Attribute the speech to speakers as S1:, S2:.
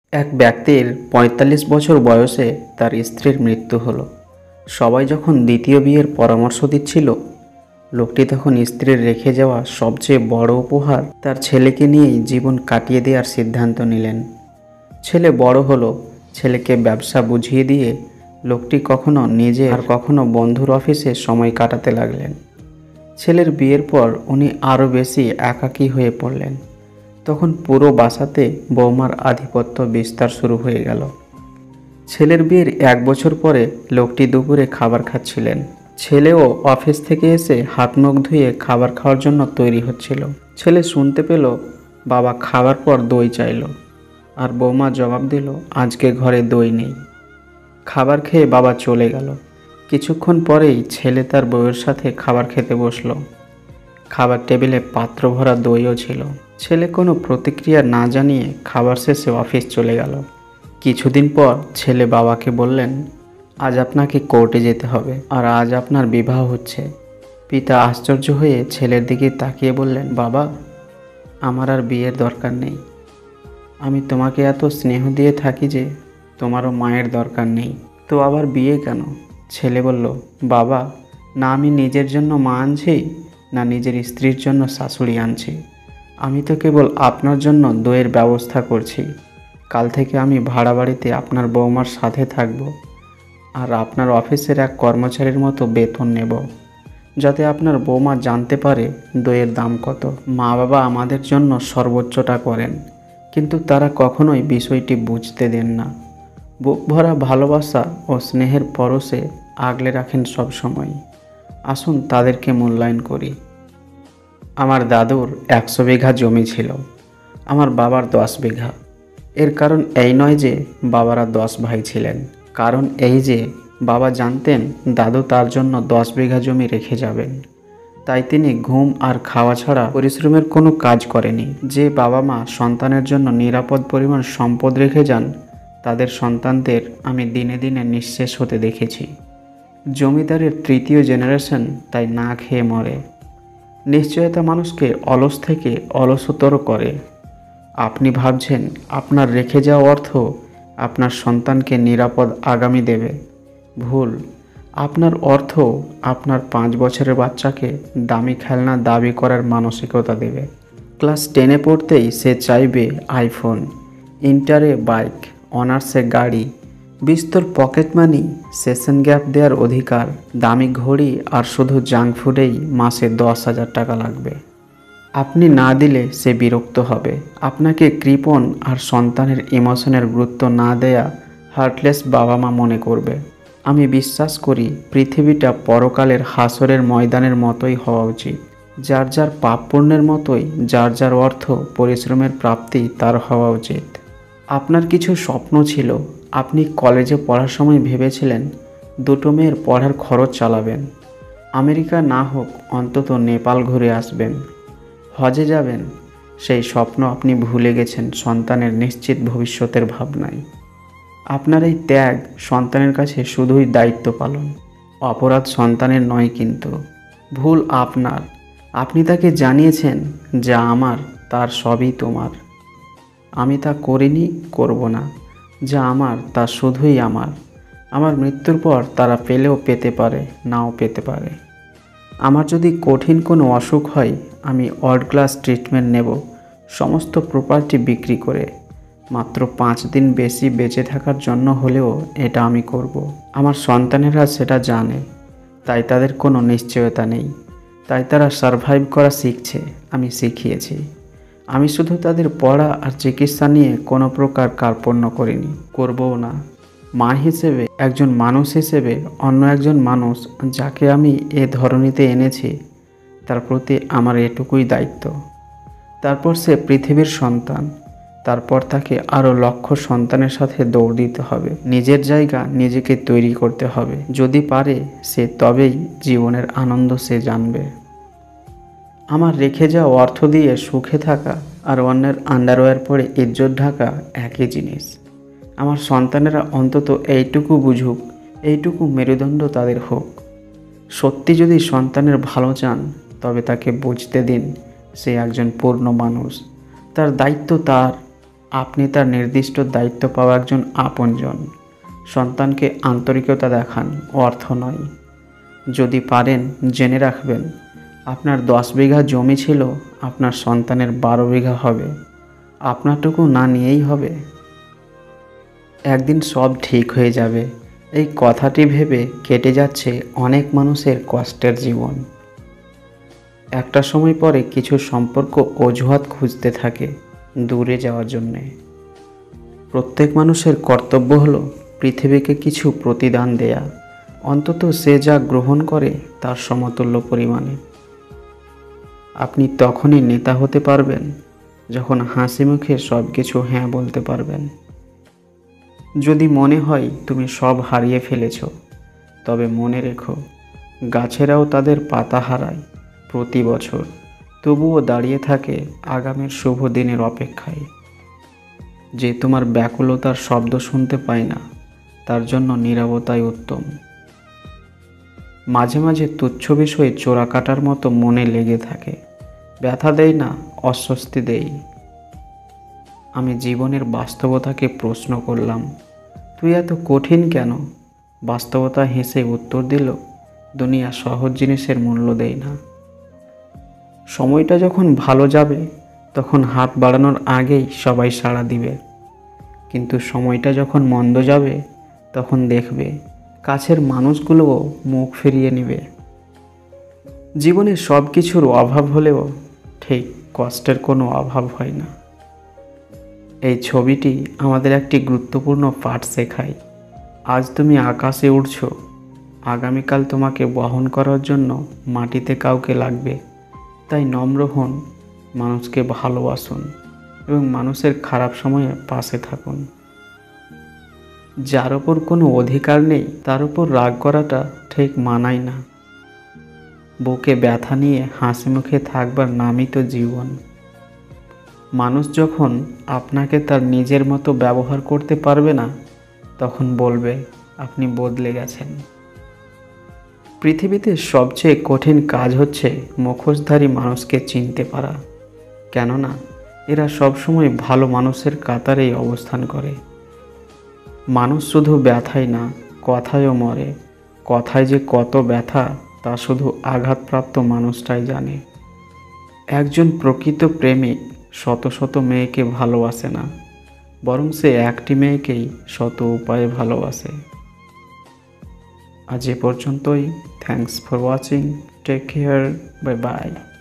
S1: এক ব্যক্তির ৪৫ বছর বয়সে তার স্ত্রীর মৃত্যু হলো। সবাই যখন দ্বিতীয় বিয়ের পরামর্শ দিচ্ছিল, লোকটি তখন স্ত্রীর রেখে যাওয়া সবচেয়ে বড় উপহার তার ছেলেকে নিয়েই জীবন কাটিয়ে দেওয়ার সিদ্ধান্ত নিলেন। ছেলে বড় হলো, ছেলেকে ব্যবসা বুঝিয়ে দিয়ে লোকটি কখনো নিজে আর কখনো বন্ধুর অফিসে সময় কাটাতে লাগলেন। ছেলের বিয়ের পর উনি আরও বেশি একাকী হয়ে পড়লেন। তখন পুরো বাসাতে বৌমার আধিপত্য বিস্তার শুরু হয়ে গেল। ছেলের বিয়ের ১ বছর পরে লোকটি দুপুরে খাবার খাচ্ছিলেন। ছেলেও অফিস থেকে এসে হাত মুখ ধুয়ে খাবার খাওয়ার জন্য তৈরি হচ্ছিল। ছেলে শুনতে পেল বাবা খাবার পর দই চাইল, আর বৌমা জবাব দিল আজকে ঘরে দই নেই। খাবার খেয়ে বাবা চলে গেল। কিছুক্ষণ পরেই ছেলে তার বউয়ের সাথে খাবার খেতে বসলো। খাবার টেবিলে পাত্র ভরা দইও ছিল। ছেলে কোনো প্রতিক্রিয়া না জানিয়ে খাবার শেষে অফিস চলে গেল। কিছুদিন পর ছেলে বাবাকে বললেন, আজ আপনাকে কোর্টে যেতে হবে, আর আজ আপনার বিবাহ হচ্ছে। পিতা আশ্চর্য হয়ে ছেলের দিকে তাকিয়ে বললেন, বাবা, আমার আর বিয়ের দরকার নেই। আমি তোমাকে এত স্নেহ দিয়ে থাকি যে তোমারও মায়ের দরকার নেই, তো আবার বিয়ে কেন? ছেলে বলল, বাবা, না আমি নিজের জন্য মা আনছি, না নিজের স্ত্রীর জন্য শাশুড়ি আনছি। আমি তো কেবল আপনার জন্য দইয়ের ব্যবস্থা করছি। কাল থেকে আমি ভাড়া বাড়িতে আপনার বৌমার সাথে থাকব, আর আপনার অফিসের এক কর্মচারীর মতো বেতন নেব, যাতে আপনার বৌমা জানতে পারে দইয়ের দাম কত। মা বাবা আমাদের জন্য সর্বোচ্চটা করেন, কিন্তু তারা কখনোই বিষয়টি বুঝতে দেন না। বুক ভরা ভালোবাসা ও স্নেহের পরশে আগলে রাখেন সব সময়। আসুন তাদেরকে মূল্যায়ন করি। আমার দাদুর ১০০ বিঘা জমি ছিল, আমার বাবার ১০ বিঘা। এর কারণ এই নয় যে বাবারা ১০ ভাই ছিলেন, কারণ এই যে বাবা জানতেন দাদু তার জন্য ১০ বিঘা জমি রেখে যাবেন। তাই তিনি ঘুম আর খাওয়া ছাড়া পরিশ্রমের কোনো কাজ করেনি। যে বাবা মা সন্তানের জন্য নিরাপদ পরিমাণ সম্পদ রেখে যান, তাদের সন্তানদের আমি দিনে দিনে নিঃশেষ হতে দেখেছি। জমিদারের তৃতীয় জেনারেশন তাই না খেয়ে মরে। নিশ্চয়তা মানুষকে অলস থেকে অলসতর করে। আপনি ভাবছেন আপনার রেখে যাওয়া অর্থ আপনার সন্তানকে নিরাপদ আগামী দেবে। ভুল। আপনার অর্থ আপনার ৫ বছরের বাচ্চাকে দামি খেলনা দাবি করার মানসিকতা দেবে। ক্লাস 10-এ পড়তেই সে চাইবে আইফোন, ইন্টারে বাইক, অনার্সে গাড়ি, বিস্তর পকেট মানি, সেশন গ্যাপ দেওয়ার অধিকার, দামি ঘড়ি, আর শুধু জাঙ্ক ফুডেই মাসে ১০,০০০ টাকা লাগবে। আপনি না দিলে সে বিরক্ত হবে, আপনাকে কৃপণ আর সন্তানের ইমোশনের গুরুত্ব না দেয়া হার্টলেস বাবা মা মনে করবে। আমি বিশ্বাস করি পৃথিবীটা পরকালের হাসরের ময়দানের মতোই হওয়া উচিত। যার যার পাপ পুণ্যের মতোই যার যার অর্থ পরিশ্রমের প্রাপ্তি তার হওয়া উচিত। আপনার কিছু স্বপ্ন ছিল। আপনি কলেজে পড়ার সময় ভেবেছিলেন দুটো মেয়ের পড়ার খরচ চালাবেন, আমেরিকা না হোক অন্তত নেপাল ঘুরে আসবেন, হজে যাবেন। সেই স্বপ্ন আপনি ভুলে গেছেন সন্তানের নিশ্চিত ভবিষ্যতের ভাবনায়। আপনার এই ত্যাগ সন্তানের কাছে শুধুই দায়িত্ব পালন। অপরাধ সন্তানের নয়, কিন্তু ভুল আপনার। আপনি তাকে জানিয়েছেন যা আমার তার সবই তোমার। আমি তা করিনি, করব না। যা আমার তা শুধুই আমার। আমার মৃত্যুর পর তারা পেলেও পেতে পারে, নাও পেতে পারে। আমার যদি কঠিন কোনো অসুখ হয়, আমি ওয়ার্ল্ড ক্লাস ট্রিটমেন্ট নেব, সমস্ত প্রপার্টি বিক্রি করে। মাত্র 5 দিন বেশি বেঁচে থাকার জন্য হলেও এটা আমি করব। আমার সন্তানেরা সেটা জানে, তাই তাদের কোনো নিশ্চয়তা নেই। তাই তারা সারভাইভ করা শিখছে, আমি শিখিয়েছি। আমি শুধু তাদের পড়া আর চিকিৎসা নিয়ে কোনো প্রকার কার্পণ্য করিনি, করবও না। মা হিসেবে, একজন মানুষ হিসেবে, অন্য একজন মানুষ যাকে আমি এ ধরনীতে এনেছি, তার প্রতি আমার এটুকুই দায়িত্ব। তারপর সে পৃথিবীর সন্তান। তারপর তাকে আরও লক্ষ সন্তানের সাথে দৌড় দিতে হবে। নিজের জায়গা নিজেকে তৈরি করতে হবে। যদি পারে সে, তবেই জীবনের আনন্দ সে জানবে। আমার রেখে যাওয়া অর্থ দিয়ে সুখে থাকা আর অন্যের আন্ডারওয়্যার পরে ইজ্জত ঢাকা একই জিনিস। আমার সন্তানেরা অন্তত এইটুকু বুঝুক, এইটুকু মেরুদণ্ড তাদের হোক। সত্যি যদি সন্তানের ভালো চান, তবে তাকে বুঝতে দিন সে একজন পূর্ণ মানুষ। তার দায়িত্ব তার, আপনি তার নির্দিষ্ট দায়িত্ব পাওয়া একজন আপনজন। সন্তানকে আন্তরিকতা দেখান, অর্থ নয়। যদি পারেন জেনে রাখবেন, আপনার 10 বিঘা জমি ছিল, আপনার সন্তানের 12 বিঘা হবে। আপনারটুকু না নিয়েই হবে। একদিন সব ঠিক হয়ে যাবে, এই কথাটি ভেবে কেটে যাচ্ছে অনেক মানুষের কষ্টের জীবন। একটা সময় পরে কিছু সম্পর্ক অজুহাত খুঁজতে থাকে দূরে যাওয়ার জন্যে। প্রত্যেক মানুষের কর্তব্য হলো পৃথিবীকে কিছু প্রতিদান দেয়া, অন্তত সে যা গ্রহণ করে তার সমতুল্য পরিমাণে। আপনি তখনই নেতা হতে পারবেন যখন হাসি মুখে সব কিছু হ্যাঁ বলতে পারবেন। যদি মনে হয় তুমি সব হারিয়ে ফেলেছ, তবে মনে রেখো, গাছেরাও তাদের পাতা হারায় প্রতি বছর, তবুও দাঁড়িয়ে থাকে আগামীর শুভ দিনের অপেক্ষায়। যে তোমার ব্যাকুলতার শব্দ শুনতে পায় না, তার জন্য নীরবতাই উত্তম। মাঝে মাঝে তুচ্ছ বিষয়ে চোরা কাটার মতো মনে লেগে থাকে, ব্যথা দেয় না, অস্বস্তি দেয়। আমি জীবনের বাস্তবতাকে প্রশ্ন করলাম, তুই এত কঠিন কেন? বাস্তবতা হেসে উত্তর দিল, দুনিয়া সহজ জিনিসের মূল্য দেয় না। সময়টা যখন ভালো যাবে, তখন হাত বাড়ানোর আগেই সবাই সাড়া দিবে। কিন্তু সময়টা যখন মন্দ যাবে, তখন দেখবে কাছের মানুষগুলোও মুখ ফিরিয়ে নেবে। জীবনে সব কিছুর অভাব হলেও ঠিক কষ্টের কোনো অভাব হয় না। এই ছবিটি আমাদের একটি গুরুত্বপূর্ণ পাঠ শেখায়। আজ তুমি আকাশে উড়ছো, আগামীকাল তোমাকে বহন করার জন্য মাটিতে কাউকে লাগবে। তাই নম্র হন, মানুষকে ভালোবাসুন এবং মানুষের খারাপ সময়ে পাশে থাকুন। যার ওপর কোনো অধিকার নেই তার উপর রাগ করাটা ঠিক মানায় না। বুকে ব্যথা নিয়ে হাসি মুখে থাকবার নামই তো জীবন। মানুষ যখন আপনাকে তার নিজের মতো ব্যবহার করতে পারবে না, তখন বলবে আপনি বদলে গেছেন। পৃথিবীতে সবচেয়ে কঠিন কাজ হচ্ছে মুখোশধারী মানুষকে চিনতে পারা, কেননা এরা সবসময় ভালো মানুষের কাতারেই অবস্থান করে। মানুষ শুধু ব্যথায় না, কথায়ও মরে। কথায় যে কত ব্যথা তা শুধু আঘাতপ্রাপ্ত মানুষটাই জানে। একজন প্রকৃত প্রেমিক শত শত মেয়েকে ভালোবাসে না, বরং সে একটি মেয়েকেই শত উপায়ে ভালোবাসে। আজ এ পর্যন্তই। Thanks for watching. Take care. Bye by.